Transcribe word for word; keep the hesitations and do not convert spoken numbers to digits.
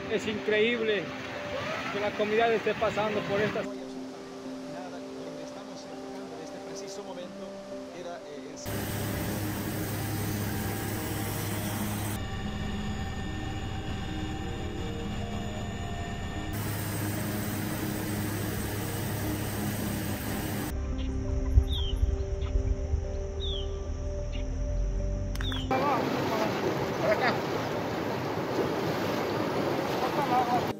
Es increíble que la comunidad esté pasando por estas. No hay absolutamente nada. Donde estamos enfocando en este preciso momento era eh, el... Para acá.